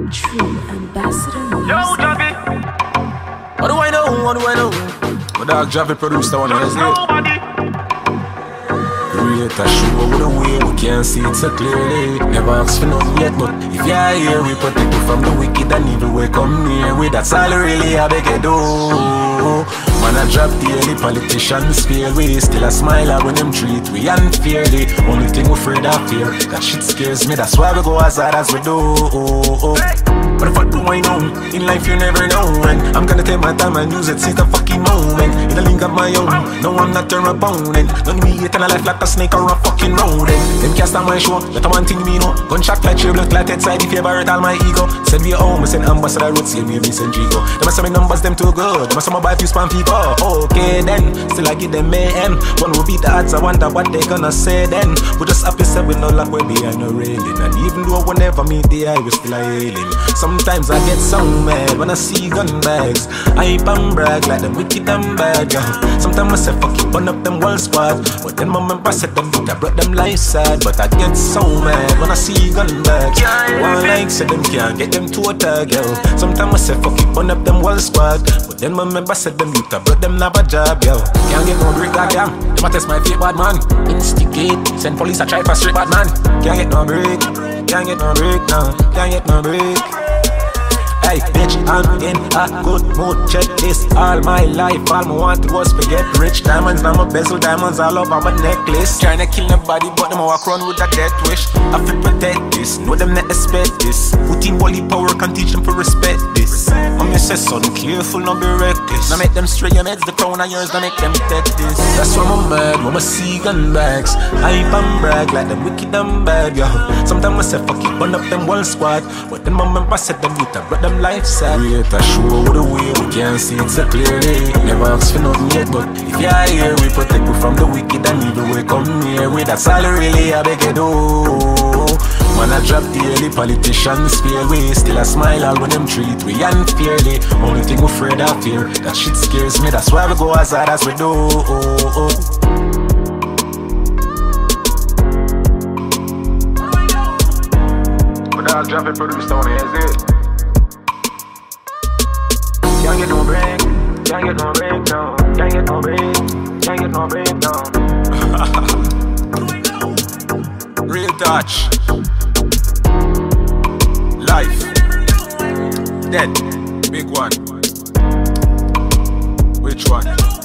True ambassador music. Yo, Javi. What do I know? What do I know? My dog Javi produced that one, is it? Create a show with a way we can't see it so clearly. Never ask for nothing yet, but if you're here, we protect you from the wicked and evil. We come near with that's all really I beg you do. Man, I drop daily, politicians fail. We still a smile when them treat we unfairly. Only thing we're afraid of fear, that shit scares me. That's why we go as hard as we do. What the fuck do I know? In life you never know. And I'm gonna take my time and use it, seize the fucking moment. In the link of my own, no I'm not your opponent. Don't me hate in a life like a snake or a fucking rodent. Them cast on my show, that's one thing me know. Gunshot like tribute, like head if you ever hurt all my ego. Send me home, send ambassador road, save me Vincent Gigo. Them a say me numbers, them too good. Them a say my buy few spam people. Okay then, still I give them mayhem. One will beat the odds, I wonder what they gonna say then. We just happy said we no luck, we behind no railing. And even though we never meet the eye, we still a hailing. Sometimes I get so mad when I see gun bags. I hype and brag like them wicked and bad, yeah. Sometimes I say fuck it, burn up them whole squad. But then my member said them I brought them life sad. But I get so mad when I see gun bags. One like said them can't get them to a tag, yo. Sometimes I say fuck it, burn up them whole squad. But then my member said them I brought them have a job, yo. Can't get no break, goddamn. Them a test my fate, bad man. Instigate, send police a try for straight, bad man. Can't get no break, can't get no break, no. Can't get no break. Hey bitch, I'm in a good mood, check this. All my life, all I wanted was to get rich. Diamonds on my bezel, diamonds all over my necklace. Tryna kill nobody, but them walk around with a death wish. I feel protect this, know them not expect this. Put in holy power, can teach them to respect this. I'm say son, careful, not be reckless. Now make them stray your meds, the crown of yours, now make them take this. That's why I'm mad, when I see gun bags. I hype and brag like them wicked and bad, yo. Sometimes I say fuck it, burn up them whole squad. But then my member said them youth, I brought them life sad. Create a show with a way we can't see it so clearly. Never ask for nothing yet, but if you're here, we protect you from the wicked and evil. We come near with that's all really I beg you do. Man, I drop daily, politicians fail. We still a smile all when them treat we unfairly. Only thing we're afraid of fear, that shit scares me. That's why we go as hard as we do. But I'll drop it, produce the one, is it? Can't get no break, can't get no break, no. Can't get no break, can't get no break, no. Real touch. Life. Dead. Big one. Which one?